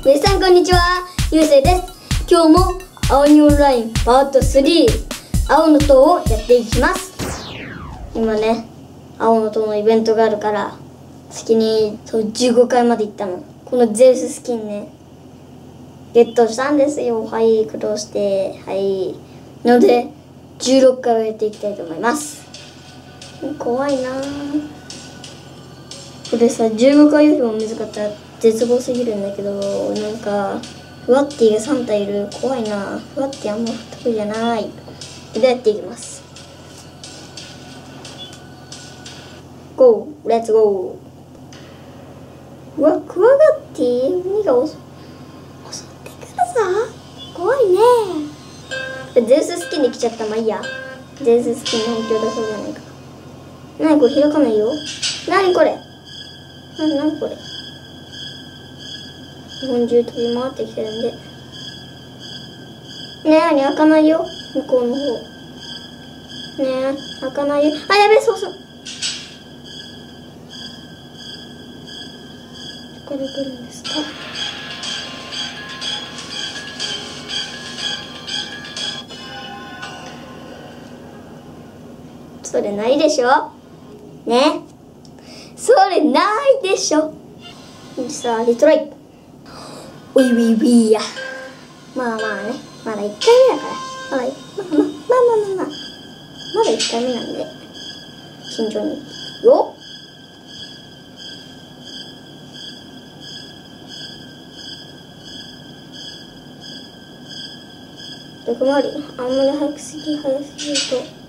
皆さんこんにちは、ゆうせいです。今日も青にオンラインパート3、青の塔をやっていきます。今ね、青の塔のイベントがあるから先に15階まで行ったの。このゼウススキンね、ゲットしたんですよ。はい、苦労して、はい。なので16階をやっていきたいと思います。怖いなぁ。これさ、15階よりも難かったら絶望すぎるんだけど、なんかふわっティが3体いる。怖いな。ふわっティあんま得意じゃない。でやっていきます。ゴー、レッツゴー。うわ、クワガッティ鬼が襲ってくるさ。怖いね。ゼウススキンで来ちゃった。まあいいや。ゼウススキンの本気を出そうじゃないか。なにこれ、開かないよ。なにこれ、なにこれ。日本中飛び回ってきてるんで。ねえ、開かないよ。向こうの方。ねえ、開かないよ。あ、やべえ、そうそう。どこで来るんですか。それないでしょね。それないでしょ。さあ、リトライ。ウィウィウィや。まあまあね、まだ1回目だから。まだ1回目なんで、慎重によ。逆回り、あんまり早すぎると。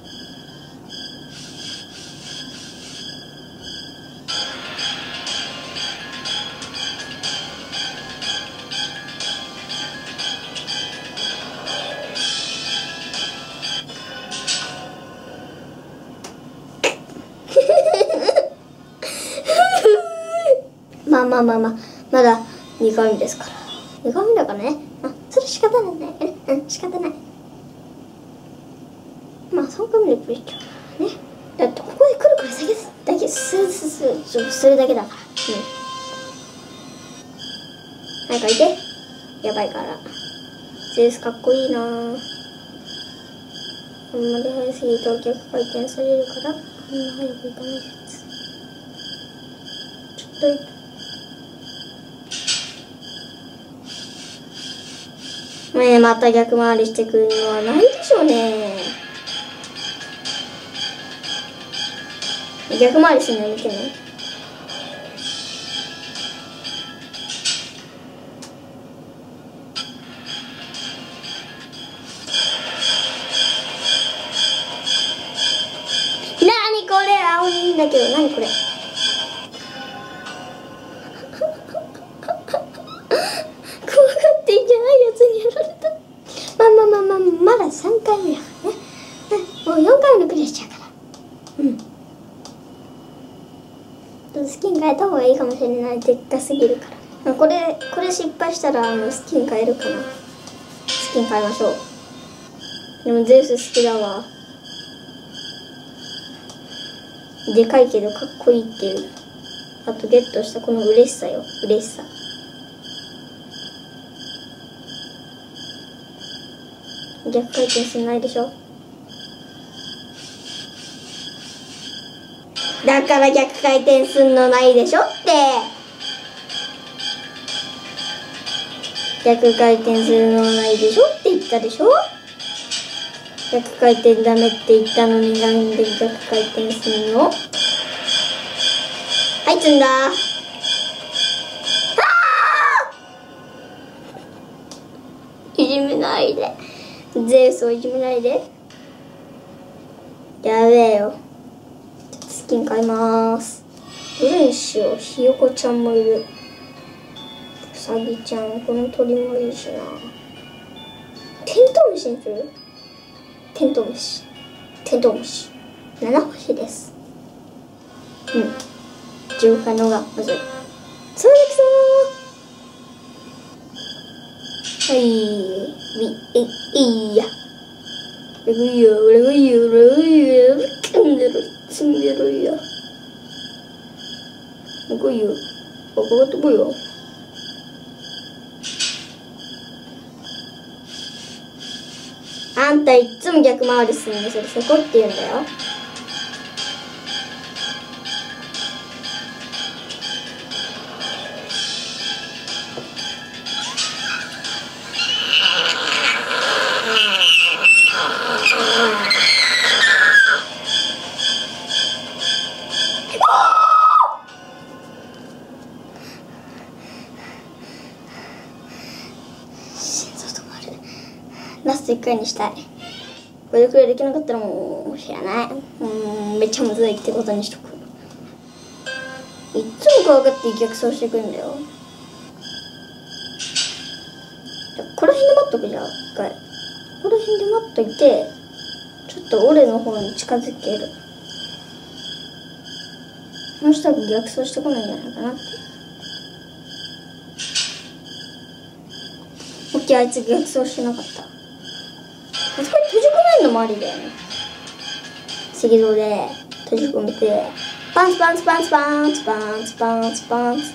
まあ、まだ2回目ですから。2回目だからね。それ仕方ないね。仕方ない。まあ3回目でプリキュアね。だってここで来るからそれだけだから。早く開いて。やばいから。ゼウスかっこいいなぁ。あんまり早すぎると逆回転されるから、あんま早くいかないやつ。ちょっとねえ、また逆回りしてくるのはないでしょうね。逆回りするのやめてね。なにこれ、青いんだけど、なにこれ。まだ3回目だからね。もう4回目のクリアしちゃうから。スキン変えた方がいいかもしれない。でっかすぎるから。これ失敗したらスキン変えるかな。スキン変えましょう。でもゼウス好きだわ。でかいけどかっこいいっていう。あとゲットしたこの嬉しさよ。嬉しさ。逆回転しないでしょ。だから逆回転すんのないでしょって。逆回転するのないでしょって言ったでしょ。逆回転ダメって言ったのになんで逆回転するの。はい、積んだ。いじめないで。ゼウスをいじめないで。やべえよ。スキン買いまーす。どれにしよう。ひよこちゃんもいる。うさぎちゃん、この鳥もいいしな。テントウムシにする。テントウムシ7星です。15回のがむずい。そうできそう。はい、いいや。俺がいいよ。積んでるよ。来いよ。ここ飛ぶよ。 あんたいっつも逆回りするんで、それせこって言うんだよ。ラスト1回にしたい。これでクリアできなかったらもう知らない。めっちゃむずいってことにしとく。いっつも怖がって逆走してくんだよ。じゃこの辺で待っとくじゃん。一回この辺で待っといて、ちょっと俺の方に近づける。そしたら逆走してこないんじゃないかなって。オッケー、あいつ逆走してなかった。これ閉じ込めるのもありだよね。赤道で閉じ込めて、パンツパンツパンツパンツパンツパンツパンツ。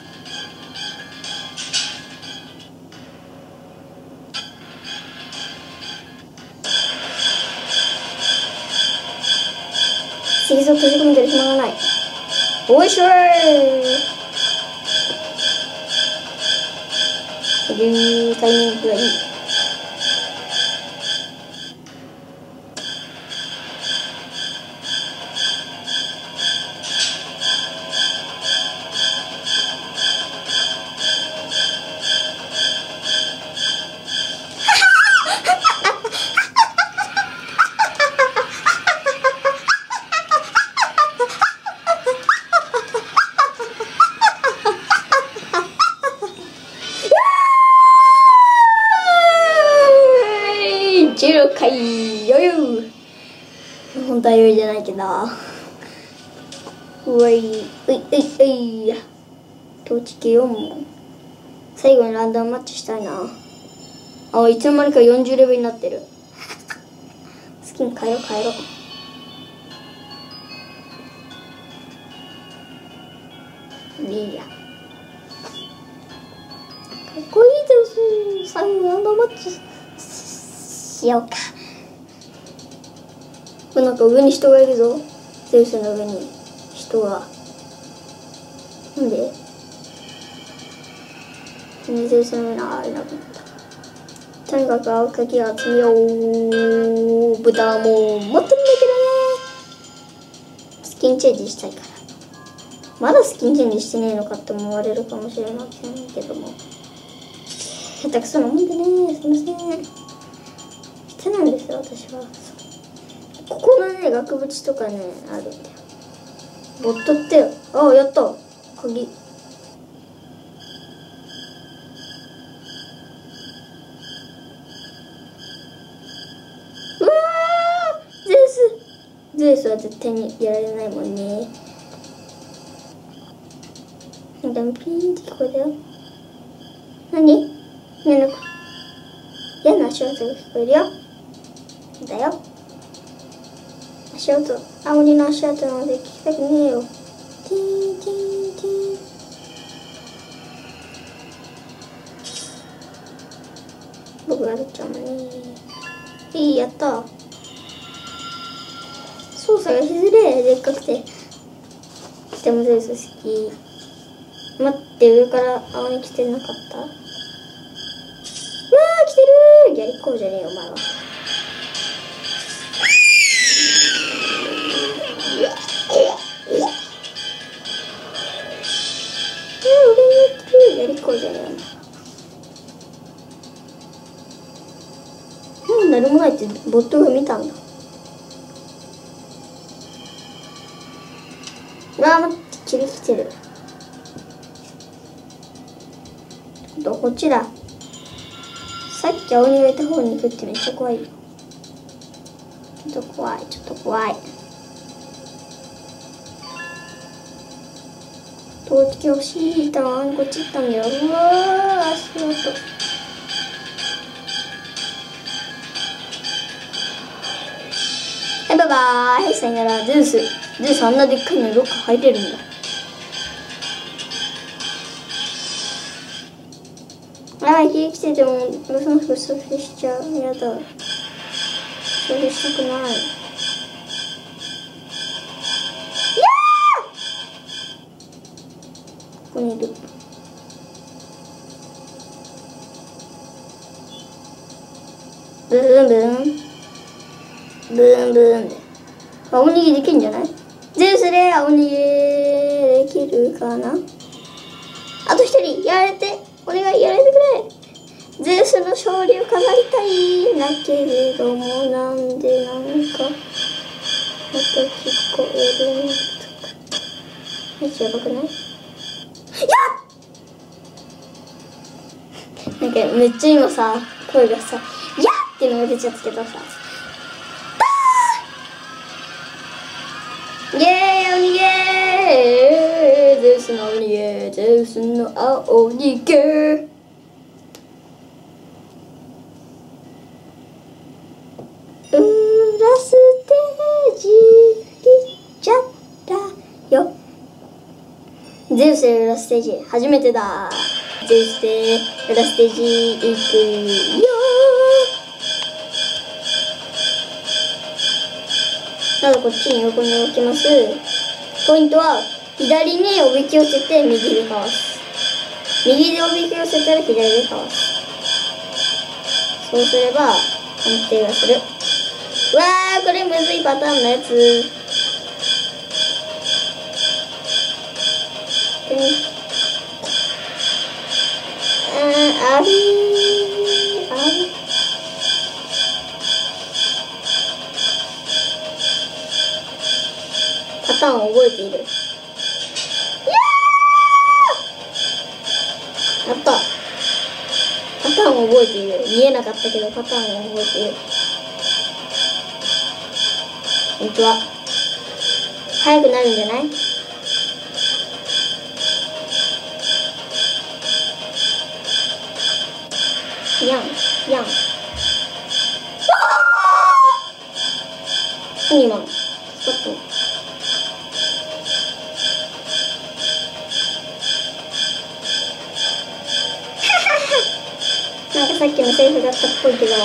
赤道閉じ込めてる暇がない。おいしょー。タイミングがいい。16回余裕。本当は余裕じゃないけど。うわい、うい、うい、うい。統治系4問。最後にランダムマッチしたいな。あ、いつの間にか40レベルになってる。スキン変えろ変えろ。いいや。かっこいいです。最後にランダムマッチしようか。これなんか上に人がいるぞ。ゼウスの上に人が。なんでゼウスの上にあれなくなった。とにかく青鍵を集めよう。豚も持ってるんだけどね。スキンチェンジしたいから。まだスキンチェンジしてねえのかって思われるかもしれませんけども、下手くそなもんでね、すいません。下手なんですよ、私は。ここのね、額縁とかね、あるんだよ。ボットって、あ、やった。鍵。うわー、ゼウスは絶対にやられないもんね。でもピーンって聞こえたよ。何？嫌な足音が聞こえるよ。だよ。足音、鬼の足音なんで聞きたくねえよ。ティーンティーンティーン。僕がやっちゃうのね。いい、やった。操作がしづれえ、でっかくて。でもゼウス好き。待って、上から青に来てなかった？うわー、来てるー。やりこうじゃねえよ、お前は。俺にやってる。やりこうじゃねえよ、お前。何もないってボットが見たんだ。うわー、待って、霧来てる。こっちだ。さっき青鬼がいた方に行くってめっちゃ怖いよ。ちょっと怖い、ちょっと怖い。どっち欲しい。たまにこっち行ったんだよ。うわー、足音。はい、バイバーイ。はい、さよなら。ゼウスあんなでっかいのどっか入れるんだ。ああ、家来てても、ブスブスしちゃう。やだ。 それしたくない。ここにいる。ブーンブーンブーンブーンで青逃げできるんじゃない？ゼウスで青逃げできるかな。あと一人やられて、お願いやられてくれ。ゼウスの勝利を飾りたいんだけれども、なんでなんかまた聞こえるのとか。めっちゃやばくない？やっ！なんかめっちゃ今さ、声がさ、やっっていうのが出ちゃったけどさ。イエーイ、青逃げー、ゼウスの青逃げ、ゼウスの青逃げ。裏ステージ行っちゃったよ。ゼウスで裏ステージ初めてだ。ゼウスで裏ステージ行くよ。まずこっちに横に置きます。ポイントは左におびき寄せて右でかわす。右でおびき寄せたら左でかわす。そうすれば安定がする。うわー、これむずいパターンのやつ。ありーあり。パターンを覚えている。やった。パターンを覚えている。見えなかったけどパターンを覚えている。こんにちは。早くなるんじゃない？やんやん。何今の？ちょっと。なんかさっきのセリフだったっぽいけど。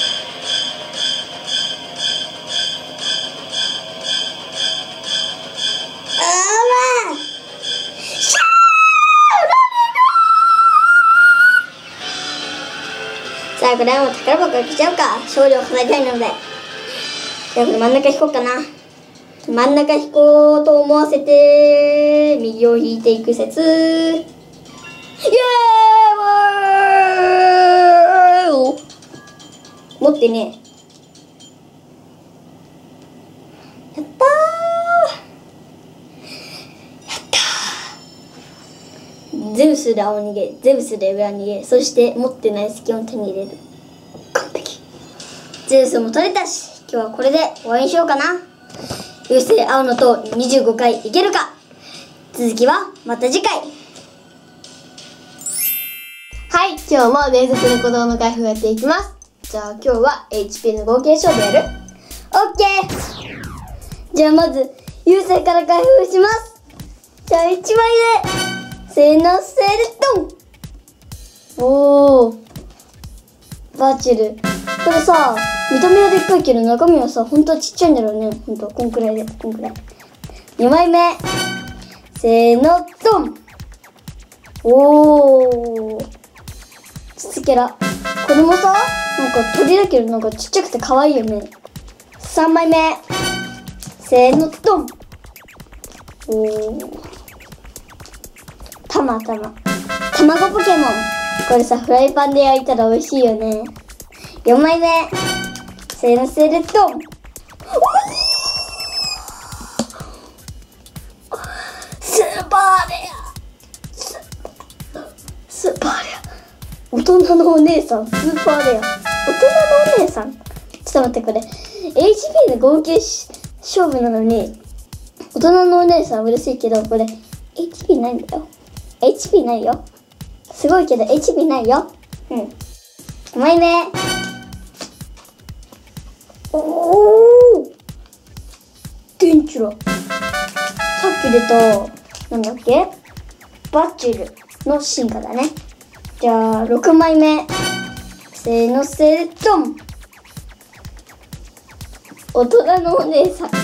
さあ、これはもう宝箱開けちゃうか。勝利を飾りたいので。じゃあこれ真ん中引こうかな。真ん中引こうと思わせて、右を引いていく説。イエーイ！持ってね。やったー。ゼウスで青逃げ、ゼウスで裏逃げ、そして持ってない隙を手に入れる。完璧。ゼウスも取れたし、今日はこれで終わりにしようかな。優勢青の塔25回いけるか。続きはまた次回。 はい、今日も伝説の鼓動の開封をやっていきます。じゃあ今日は HP の合計勝負やる？ オッケー。じゃあまず優勢から開封します。じゃあ1枚目、せーのせーでドン。おー、バーチル。これさ、見た目はでっかいけど中身はさ、ほんとはちっちゃいんだろうね。ほんとこんくらいで、こんくらい。2枚目、せーのドン。おー、ツケラ。これもさ、なんか鳥だけどなんかちっちゃくて可愛いよね。3枚目、せーのドン。おー、卵ポケモン。これさ、フライパンで焼いたら美味しいよね。4枚目、せーのせーでドン。スーパーレア。スーパーレア。大人のお姉さん、スーパーレア。大人のお姉さん。ちょっと待って、これ HP の合計勝負なのに大人のお姉さん嬉しいけど、これ HP ないんだよ。HP ないよ。すごいけど HP ないよ。うん。5枚目。おー、デンチュラ。さっき出たなんだっけ、バチルの進化だね。じゃあ6枚目、せーのせードン。 大人のお姉さん。うわー、出た。なんかキラキラって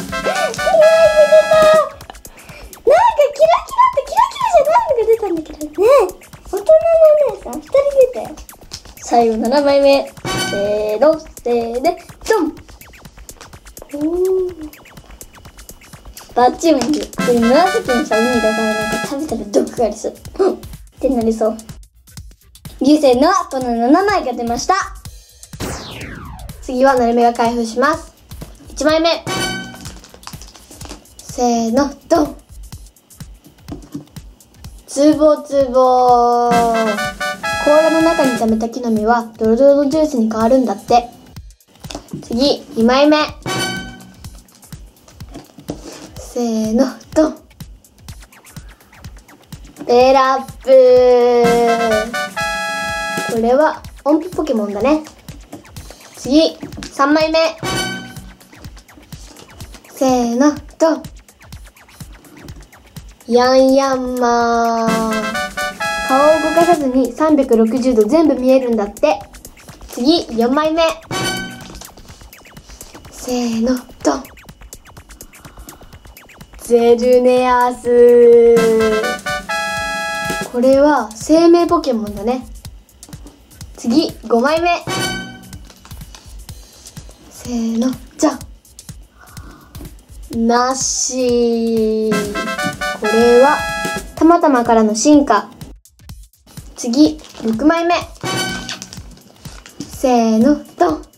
キラキラじゃないのが出たんだけどね。大人のお姉さん2人出たよ。最後7枚目。せーの、せーで、ドン。バッチリング。これ紫のさ、海だからなんか食べたら毒がありそう。ってなりそう。流星のこの7枚が出ました。 次はなるみが開封します。1枚目。せーの、ドン。つぼつぼー。甲羅の中に溜めた木の実はドロドロのジュースに変わるんだって。次、2枚目。せーの、ドン。ベラップー。これは音符ポケモンだね。次、3枚目。せーの、ドン。ヤンヤンマー。顔を動かさずに360度全部見えるんだって。次、4枚目。せーの、ドン。ゼルネアスー。これは生命ポケモンだね。次、5枚目。せーの、じゃん。なし。これはたまたまからの進化。次、6枚目。せーの、ドン。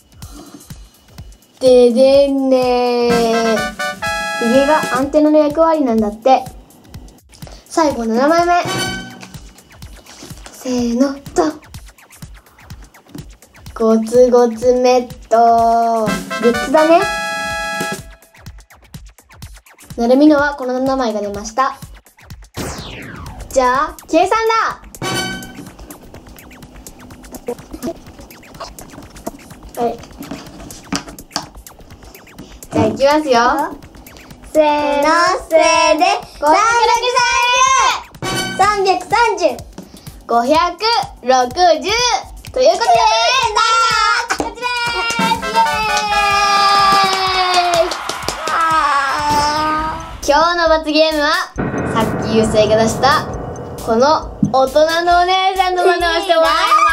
ででんねー。ヒゲがアンテナの役割なんだって。最後7枚目。せーの、ドン。ゴツゴツメット。グッズだね。なるみのはこの7枚が出ました。じゃあ、計算だ。はい。じゃあ、いきますよ。 せーの、せーで、330。 560ということで、 こちらーす。イエーイ。 今日の罰ゲームはさっきゆうせいが出したこの大人のお姉さんの真似をしてもらい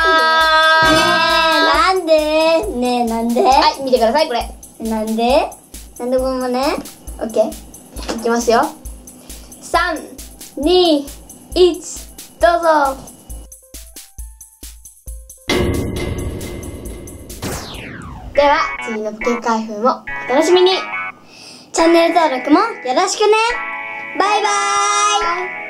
ます。 ねえ、なんではい、見てください、これ。 なんでこのまね。 オッケー。いきますよ。3、2、1、どうぞ。では、次のポケ開封もお楽しみに。 チャンネル登録もよろしくね。バイバーイ。